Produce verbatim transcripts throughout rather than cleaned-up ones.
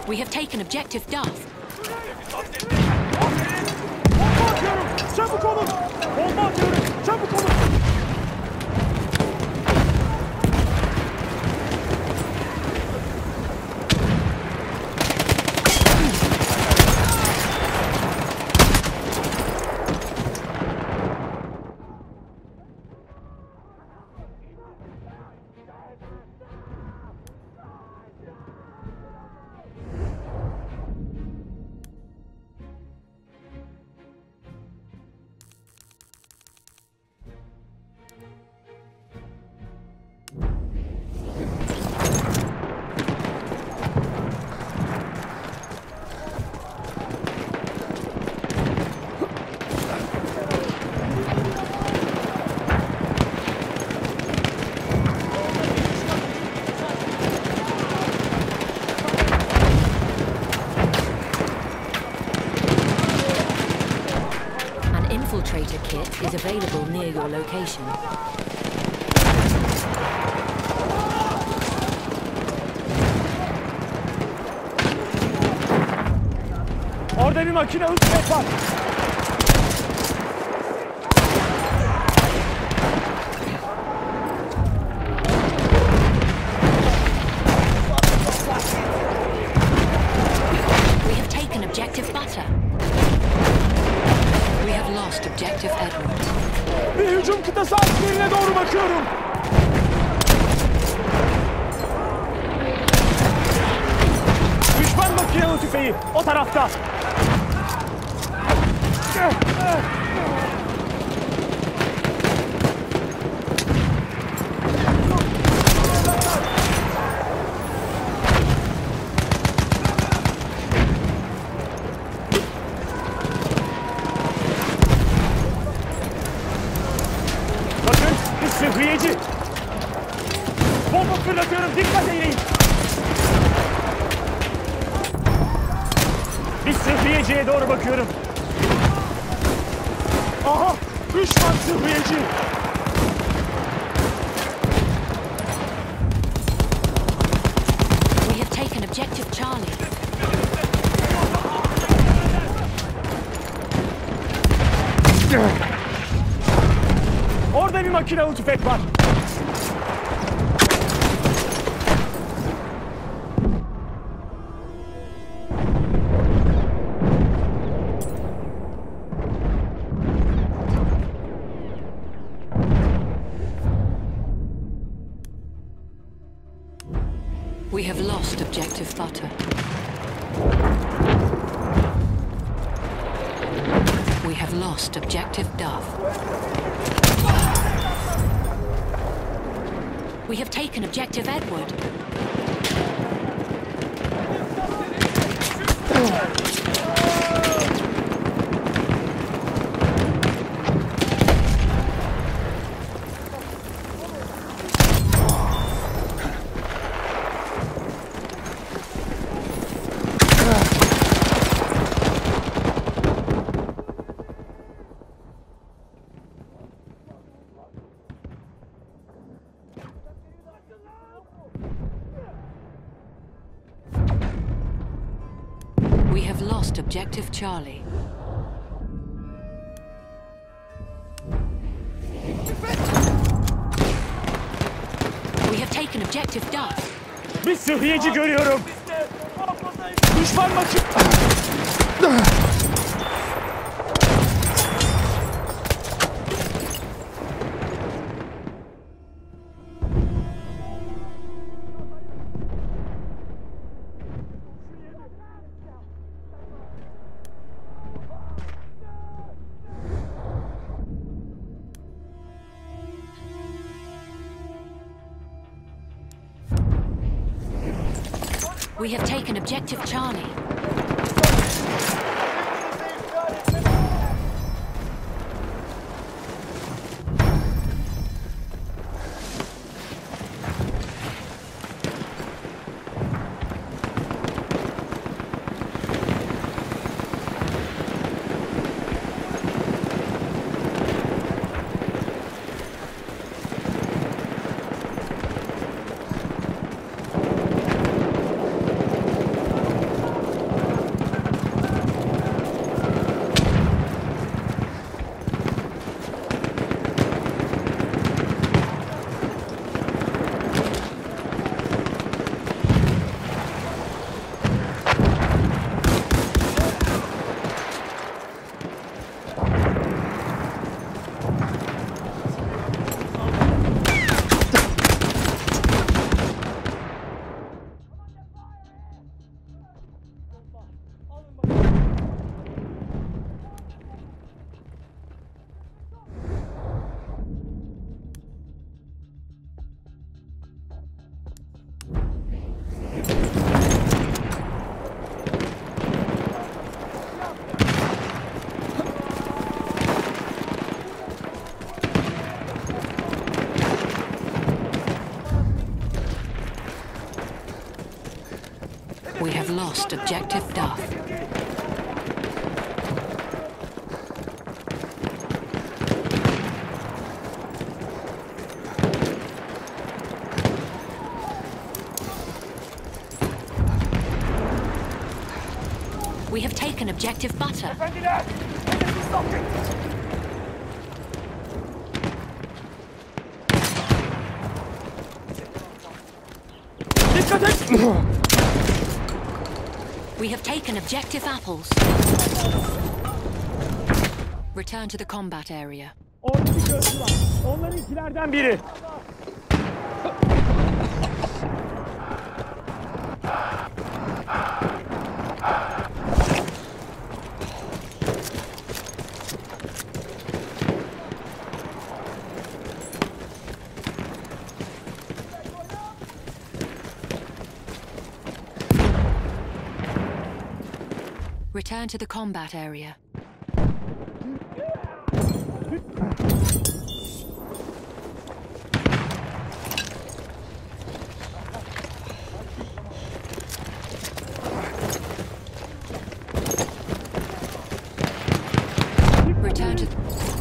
We have taken objective Duff. Bomba atıyorum! Çabuk olun! Bomba atıyorum! Çabuk olun! Infiltrator kit is available near your location. Orada bir makine üstüne var. We have taken objective Butter. We have lost objective Edward. Bir hücum kıtası askerine doğru bakıyorum. Düşman makinalı tüfeği o tarafta. Bakın bir sıhhiyeci. Bomba fırlatıyorum, dikkat eyleyin. Bir sıhhiyeciye doğru bakıyorum. Aha! Düşman sıhhiyeci! We have taken objective Charlie. Orada bir makinalı tüfek var. We have lost objective Butter. We have lost objective Duff. We have taken objective Edward. We have lost objective Charlie. We have taken objective Duff. Bir sıhhiyeci görüyorum. Düşman makine... We have taken objective Charlie. We have lost objective Duff. We have taken objective Butter. Efendiler! Hedefi stoplayın! Dikkat et! We have taken objective Apples. Return to the combat area. Orada bir gözcü var. Onlarınkilerden biri. Return to the combat area. Return to...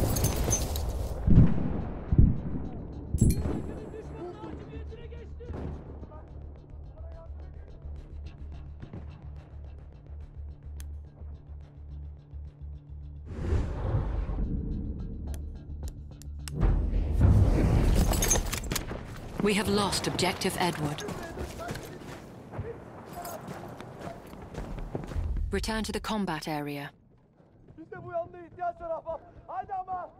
We have lost objective Edward. Return to the combat area. Bizde bu yanda ihtiyaç var ahbap. Haydi ama!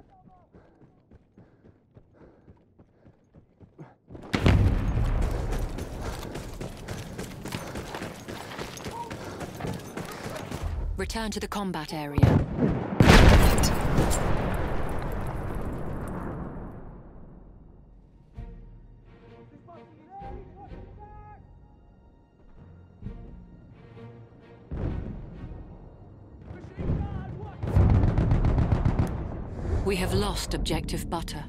Return to the combat area. We have lost objective Butter.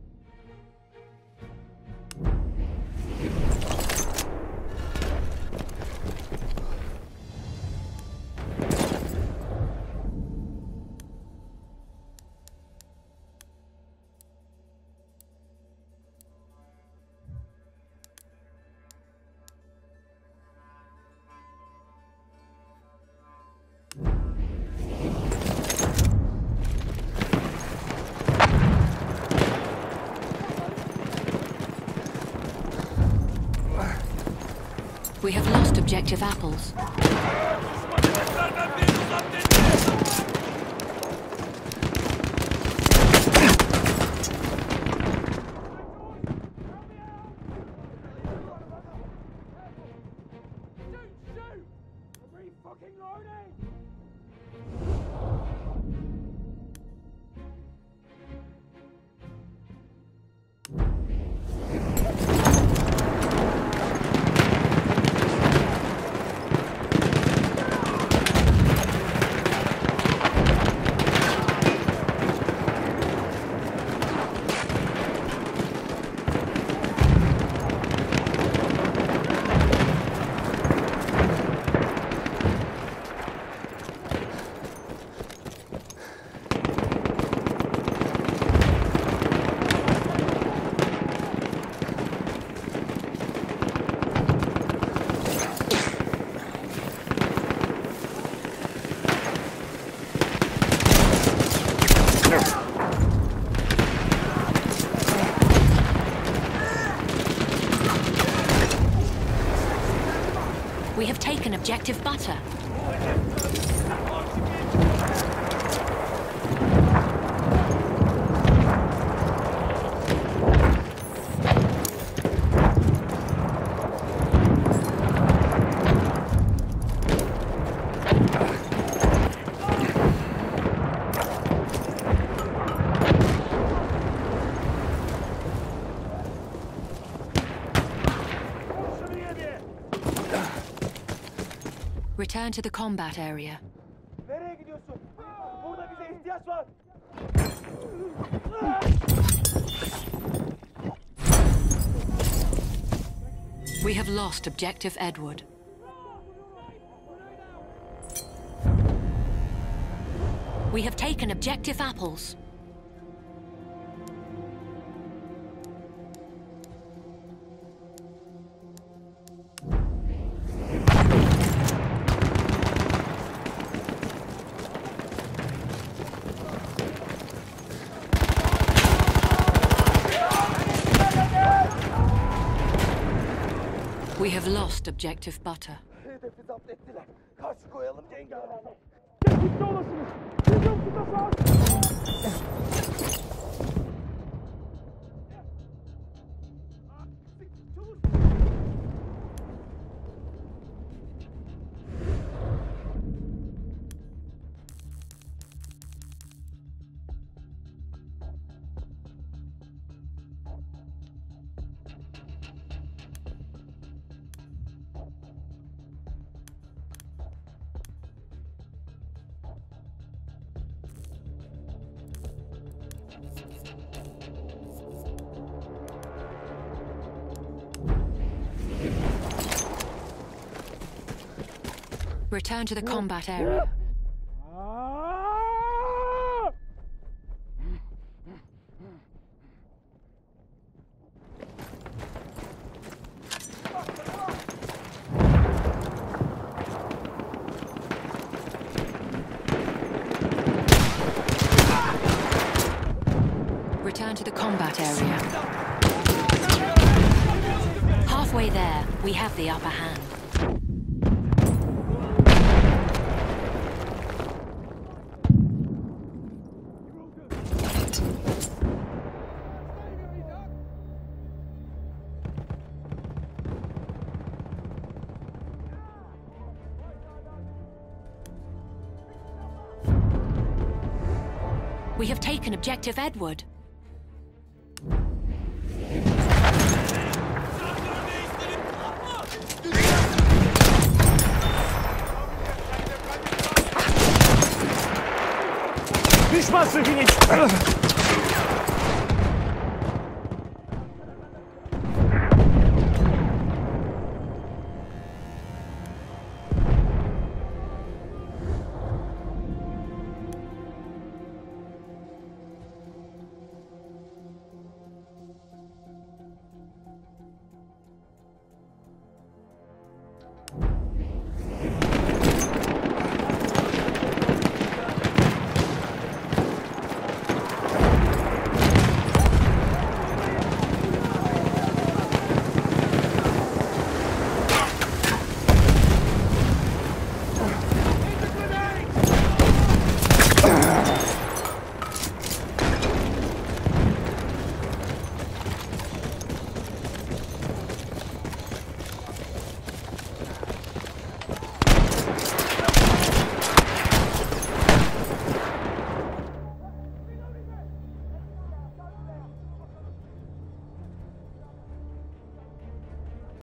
We have lost objective Apples. We have taken objective Butter. Return to the combat area. Nereye gidiyorsun? Burada bize ihtiyaç var. We have lost objective Edward. We have taken objective apples. We have lost objective butter. Hedefi zapt ettiler. Karşı koyalım cengaver. Tetikte olasınız. Hücum kıtası az. Return to the combat area. Aa! Return to the combat area. Halfway there, we have the upper hand. We have taken objective Edward. Düşman sıhhini.